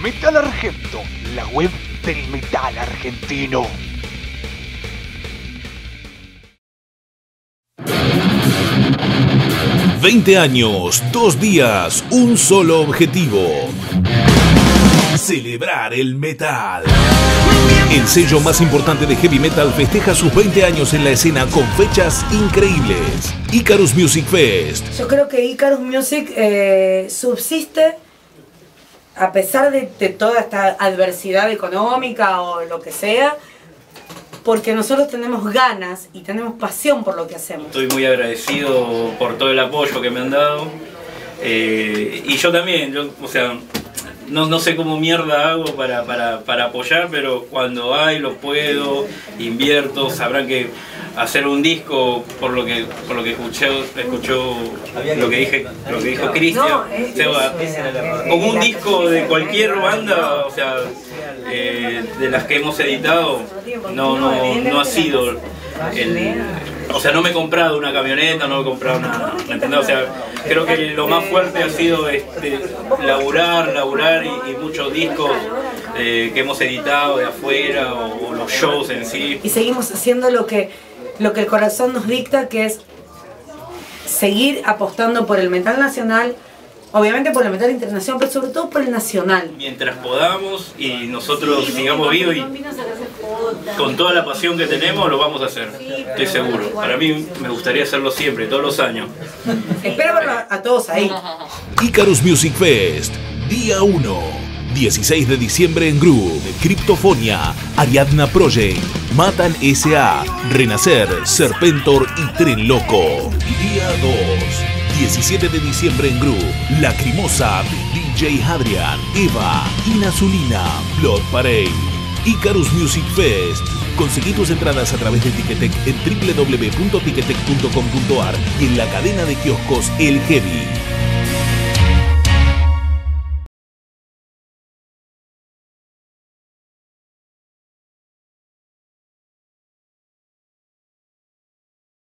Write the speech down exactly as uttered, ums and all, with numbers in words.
Metal Argento, la web del metal argentino. veinte años, dos días, un solo objetivo. Celebrar el metal. El sello más importante de heavy metal festeja sus veinte años en la escena con fechas increíbles. Icarus Music Fest. Yo creo que Icarus Music eh, subsiste a pesar de, de toda esta adversidad económica o lo que sea, porque nosotros tenemos ganas y tenemos pasión por lo que hacemos. Estoy muy agradecido por todo el apoyo que me han dado. Eh, y yo también, yo, o sea, no, no sé cómo mierda hago para, para, para apoyar, pero cuando hay, lo puedo, invierto. Sabrán que hacer un disco, por lo que por lo que escuché, escuchó lo que dije, lo que dijo Cristian, No, es, o sea, es, como un disco de cualquier banda, o sea, eh, de las que hemos editado, no, no, no ha sido el, o sea, no me he comprado una camioneta, no me he comprado una, ¿me entendés? O sea, creo que lo más fuerte ha sido este, laburar, laburar y, y muchos discos eh, que hemos editado de afuera o, o los shows en sí. Y seguimos haciendo lo que, lo que el corazón nos dicta, que es seguir apostando por el metal nacional, obviamente por el metal internacional, pero sobre todo por el nacional. Mientras podamos y nosotros sigamos vivos y con toda la pasión que tenemos, lo vamos a hacer, estoy seguro. Para mí me gustaría hacerlo siempre, todos los años. Espero verlo a todos ahí. Icarus Music Fest, día uno. dieciséis de diciembre en Groove, Cryptofonia, Ariadna Project, Matan S A, Renacer, Serpentor y Tren Loco. Día dos. diecisiete de diciembre en Groove, Lacrimosa, D J Adrian, Eva, Inazulina, Blood Parade. Icarus Music Fest. Conseguí tus entradas a través de Ticketek en w w w punto ticketek punto com punto a r y en la cadena de kioscos El Heavy.